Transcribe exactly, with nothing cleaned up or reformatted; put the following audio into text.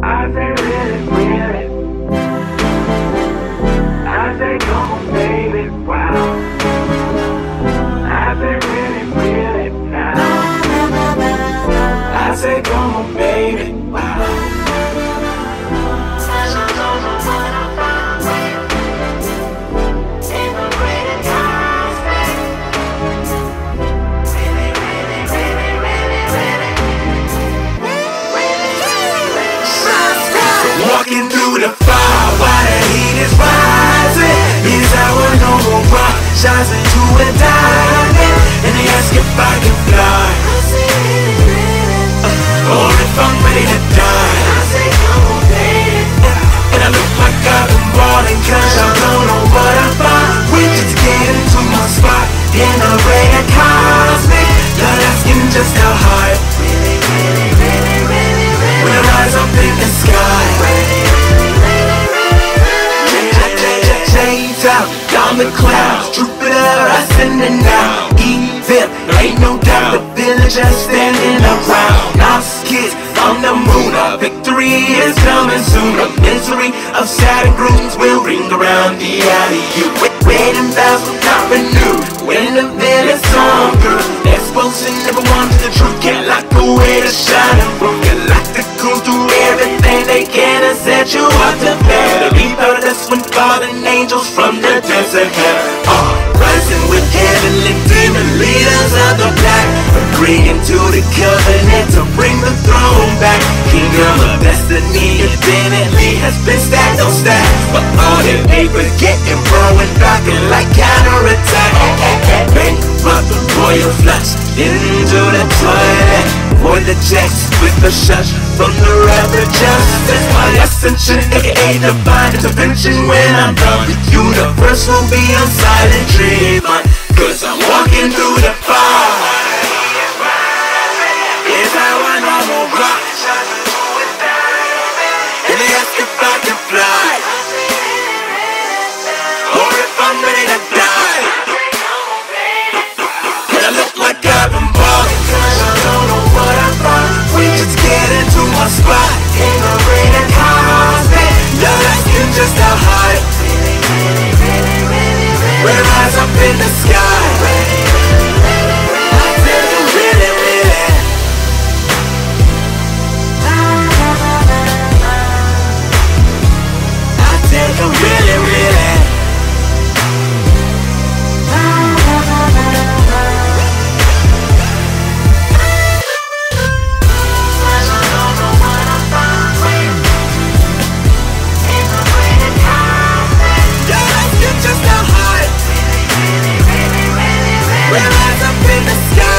I say really, really. I say come on, baby, wow. I say really, really now. I say come on, baby, wow. Walking through the fire while the heat is rising. Is our normal rock shines into a diamond. And they ask if I can fly, uh, or if I'm ready to die. I say come on, baby. And I look like I've been balling, cause I don't know what I find. We just get into my spot in a ray of cosmic. Not asking just how high. Really, really, really, really, really. When I rise up in the sky. Out, down the clouds, Jupiter, ascending now. Evil, ain't no doubt, the villagers standing around. Lost kids on the moon, our victory is coming soon. The misery of Saturn grooms will ring around the alley. Wedding bells will not renew when the village song through. Explosion, everyone to the truth, can't lock away the shining room. Galacticals do everything they can to set you up to bed. Be part of this when fallen angels from the desert have uh, rising with heavenly demon leaders of the black, agreeing to the covenant to bring the throne back. Kingdom of destiny infinitely has been stacked on stack, but all their papers getting growing darker like counterattack. Bankrupt the royal flush into the toilet. Avoid the checks with the shush from the wrath of justice. My ascension, aka divine intervention. When I'm done, the universe will be on silent treatment, cause I'm walking through the fire. Is how I normal rock. And they ask if I can fly, or if I'm ready to die. And I look like I've been balling, cause I don't know what I find. We just get into my spot in the rain and cosmic. Not asking just how high. When I rise up in the sky, I tell you really, really. I tell you really, really. Just how high. When I rise up in the sky.